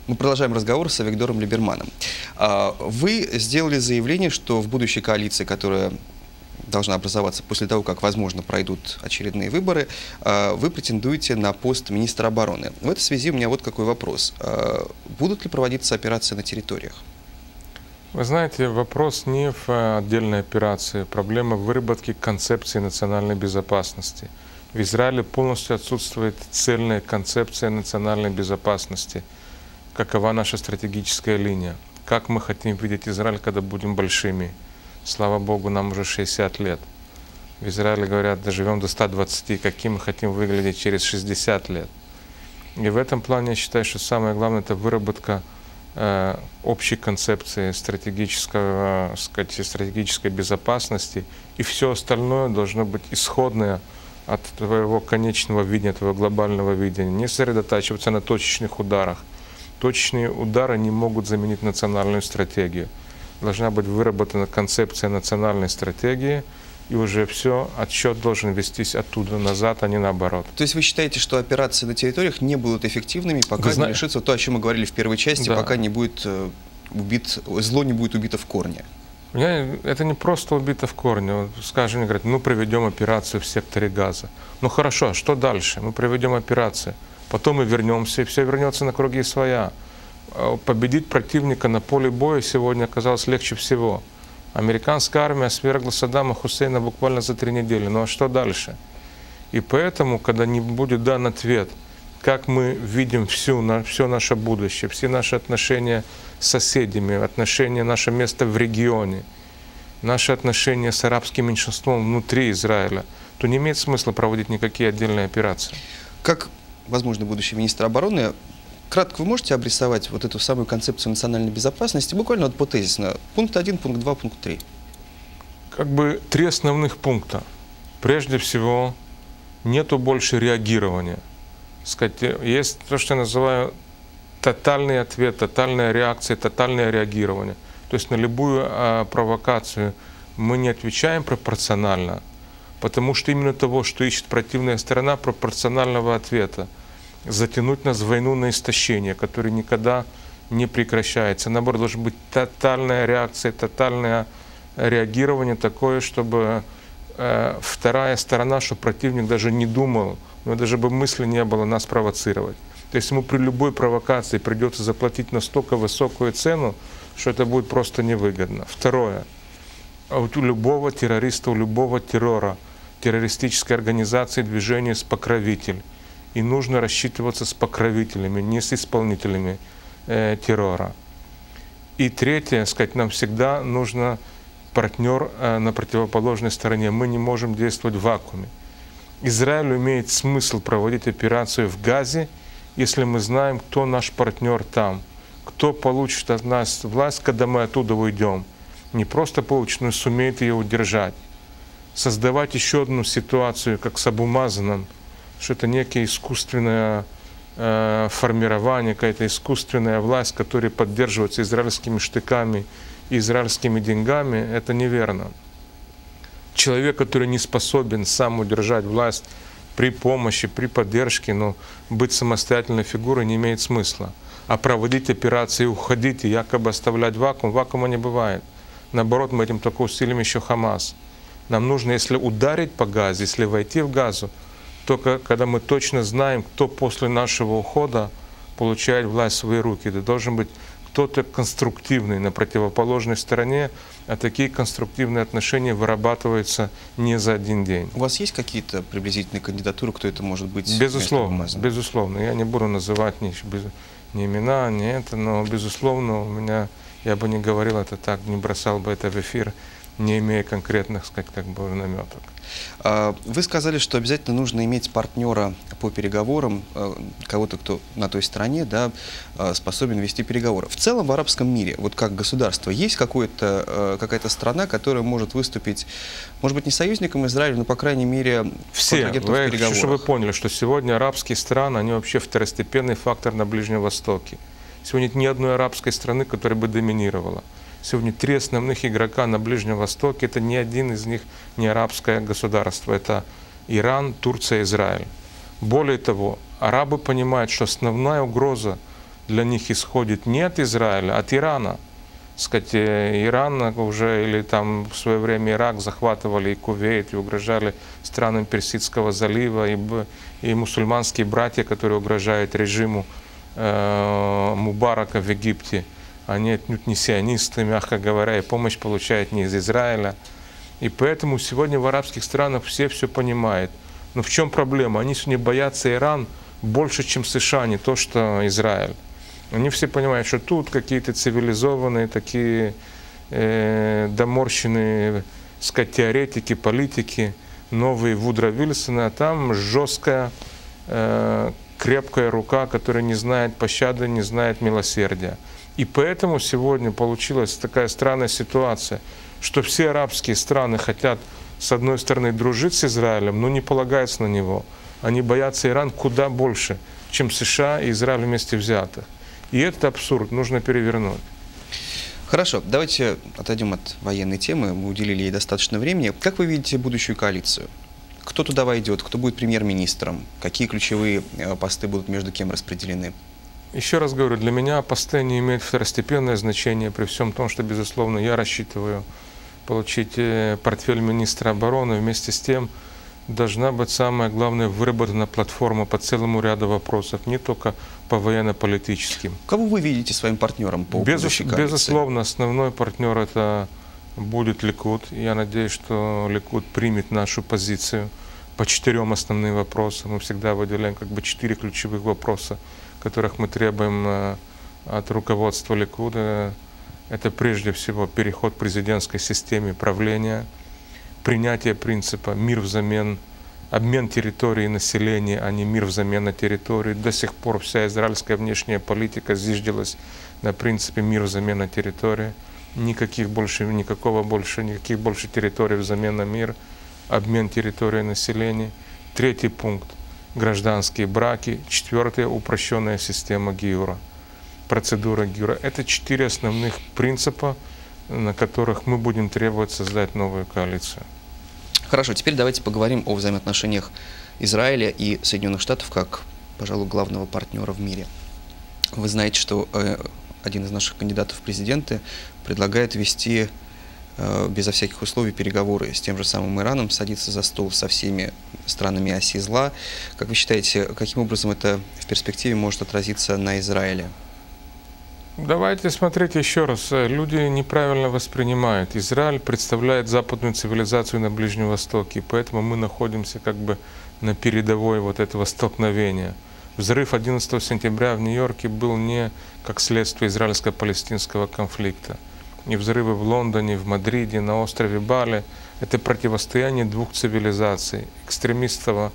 Мы продолжаем разговор с Авигдором Либерманом. Вы сделали заявление, что в будущей коалиции, которая должна образоваться после того, как, возможно, пройдут очередные выборы, вы претендуете на пост министра обороны. В этой связи у меня вот какой вопрос. Будут ли проводиться операции на территориях? Вы знаете, вопрос не в отдельной операции. Проблема в выработке концепции национальной безопасности. В Израиле полностью отсутствует цельная концепция национальной безопасности. Какова наша стратегическая линия? Как мы хотим видеть Израиль, когда будем большими? Слава Богу, нам уже 60 лет. В Израиле говорят, доживем до 120, каким мы хотим выглядеть через 60 лет. И в этом плане я считаю, что самое главное — это выработка общей концепции стратегической безопасности, и все остальное должно быть исходное от твоего конечного видения, твоего глобального видения. Не сосредотачиваться на точечных ударах. Точечные удары не могут заменить национальную стратегию. Должна быть выработана концепция национальной стратегии, и уже все, отсчет должен вестись оттуда назад, а не наоборот. То есть вы считаете, что операции на территориях не будут эффективными, пока не решится то, о чем мы говорили в первой части, да, пока не будет зло не будет убито в корне? Это не просто убито в корне. Вот, скажем, говорят, ну проведем операцию в секторе Газа. Ну хорошо, а что дальше? Мы проведем операцию, потом мы вернемся, и все вернется на круги своя. Победить противника на поле боя сегодня оказалось легче всего. Американская армия свергла Саддама Хусейна буквально за 3 недели. Ну а что дальше? И поэтому, когда не будет дан ответ, как мы видим все наше будущее, все наши отношения с соседями, наше место в регионе, наши отношения с арабским меньшинством внутри Израиля, то не имеет смысла проводить никакие отдельные операции. Как, возможно, будущий министр обороны, кратко вы можете обрисовать вот эту самую концепцию национальной безопасности, буквально вот потезисно, пункт 1, пункт 2, пункт 3? Как бы 3 основных пункта. Прежде всего, нету больше реагирования. Есть то, что я называю тотальный ответ, тотальная реакция, тотальное реагирование. То есть на любую провокацию мы не отвечаем пропорционально, потому что именно того, что ищет противная сторона, пропорционального ответа. Затянуть нас в войну на истощение, которая никогда не прекращается. Наоборот, должна быть тотальная реакция, тотальное реагирование такое, чтобы вторая сторона, чтобы противник даже не думал, но даже бы мысли не было нас провоцировать. То есть ему при любой провокации придется заплатить настолько высокую цену, что это будет просто невыгодно. Второе. У любого террориста, у любого террора, террористической организации, движения есть покровитель. И нужно рассчитываться с покровителями, не с исполнителями террора. И третье, нам всегда нужно партнер на противоположной стороне. Мы не можем действовать в вакууме. Израилю имеет смысл проводить операцию в Газе, если мы знаем, кто наш партнер там, кто получит от нас власть, когда мы оттуда уйдем. Не просто получит, но и сумеет ее удержать. Создавать еще одну ситуацию, как с Абу Мазаном, что это некое искусственное формирование, какая-то искусственная власть, которая поддерживается израильскими штыками и израильскими деньгами, это неверно. Человек, который не способен сам удержать власть при помощи, при поддержке, но быть самостоятельной фигурой не имеет смысла. А проводить операции, уходить и якобы оставлять вакуум, вакуума не бывает. Наоборот, мы этим только усилим еще Хамас. Нам нужно, если ударить по Газе, если войти в Газу, только когда мы точно знаем, кто после нашего ухода получает власть в свои руки. Это должен быть кто-то конструктивный на противоположной стороне, а такие конструктивные отношения вырабатываются не за один день. У вас есть какие-то приблизительные кандидатуры, кто это может быть? Безусловно, безусловно. Я не буду называть ни имена, ни это, но безусловно у меня, я бы не говорил это так, не бросал бы это в эфир, не имея конкретных, наметок. Вы сказали, что обязательно нужно иметь партнера по переговорам, кого-то, кто на той стороне, да, способен вести переговоры. В целом в арабском мире, вот как государство, есть какая-то страна, которая может выступить, может быть, не союзником Израиля, но, по крайней мере, контрагентом в переговорах? Чтобы вы поняли, что сегодня арабские страны, они вообще второстепенный фактор на Ближнем Востоке. Сегодня нет ни одной арабской страны, которая бы доминировала. Сегодня 3 основных игрока на Ближнем Востоке, это ни один из них не арабское государство, это Иран, Турция, Израиль. Более того, арабы понимают, что основная угроза для них исходит не от Израиля, а от Ирана. Сказать, Иран уже, или там в свое время Ирак захватывали и Кувейт, и угрожали странам Персидского залива, и мусульманские братья, которые угрожают режиму Мубарака в Египте, они отнюдь не сионисты, мягко говоря, и помощь получают не из Израиля. И поэтому сегодня в арабских странах все понимают. Но в чем проблема? Они сегодня боятся Иран больше, чем США, не то что Израиль. Они все понимают, что тут какие-то цивилизованные, такие доморщенные, сказать, теоретики, политики, новые Вудро Вильсона, а там жесткая, крепкая рука, которая не знает пощады, не знает милосердия. И поэтому сегодня получилась такая странная ситуация, что все арабские страны хотят, с одной стороны, дружить с Израилем, но не полагаются на него. Они боятся Иран куда больше, чем США и Израиль вместе взятых. И этот абсурд нужно перевернуть. Хорошо, давайте отойдем от военной темы. Мы уделили ей достаточно времени. Как вы видите будущую коалицию? Кто туда войдет? Кто будет премьер-министром? Какие ключевые посты будут между кем распределены? Еще раз говорю, для меня посты не имеют второстепенное значение, при всем том, что, безусловно, я рассчитываю получить портфель министра обороны. Вместе с тем должна быть, самое главное, выработана платформа по целому ряду вопросов, не только по военно-политическим. Кого вы видите своим партнером по будущей коалиции? Безусловно, основной партнер это будет Ликуд. Я надеюсь, что Ликуд примет нашу позицию по 4 основным вопросам. Мы всегда выделяем 4 ключевых вопроса, которых мы требуем от руководства Ликуда. Это прежде всего переход к президентской системе правления, принятие принципа «мир взамен», обмен территории и населения, а не мир взамен на территорию. До сих пор вся израильская внешняя политика зиждилась на принципе «мир взамен на территорию». Никаких больше территорий взамен на мир, обмен территории и населения. 3 пункт – гражданские браки. 4 – упрощенная система гиура, процедура гиура. Это 4 основных принципа, на которых мы будем требовать создать новую коалицию. Хорошо, теперь давайте поговорим о взаимоотношениях Израиля и Соединенных Штатов как, пожалуй, главного партнера в мире. Вы знаете, что один из наших кандидатов в президенты предлагает вести безо всяких условий переговоры с тем же самым Ираном, садиться за стол со всеми странами оси зла. Как вы считаете, каким образом это в перспективе может отразиться на Израиле? Давайте смотреть еще раз. Люди неправильно воспринимают. Израиль представляет западную цивилизацию на Ближнем Востоке, поэтому мы находимся на передовой этого столкновения. Взрыв 11 сентября в Нью-Йорке был не как следствие израильско-палестинского конфликта. И взрывы в Лондоне, в Мадриде, на острове Бали — это противостояние 2 цивилизаций: экстремистов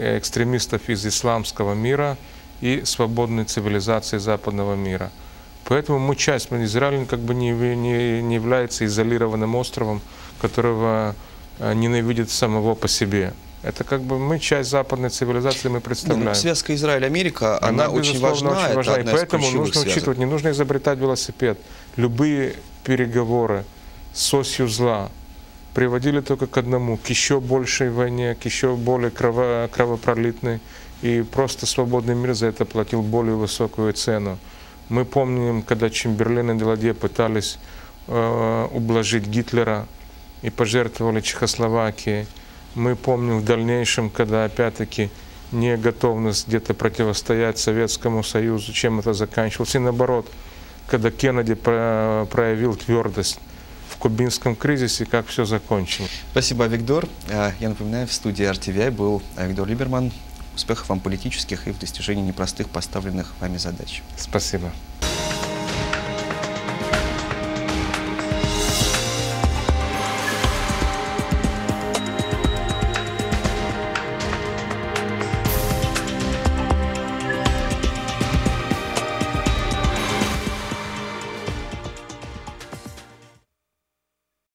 из исламского мира и свободной цивилизации западного мира. Поэтому мы часть, Израиль не является изолированным островом, которого ненавидит самого по себе. Это мы часть западной цивилизации, мы представляем. Но связка Израиль-Америка, она очень важна. И поэтому нужно учитывать, не нужно изобретать велосипед. Любые переговоры с осью зла приводили только к одному, к еще большей войне, к еще более кровопролитной. И просто свободный мир за это платил более высокую цену. Мы помним, когда Чемберлен и Деладье пытались ублажить Гитлера и пожертвовали Чехословакией. Мы помним в дальнейшем, когда опять-таки не готовность где-то противостоять Советскому Союзу, чем это заканчивалось. И наоборот, когда Кеннеди проявил твердость в кубинском кризисе, как все закончилось. Спасибо, Авигдор. Я напоминаю, в студии RTVI был Авигдор Либерман. Успехов вам политических и в достижении непростых поставленных вами задач. Спасибо.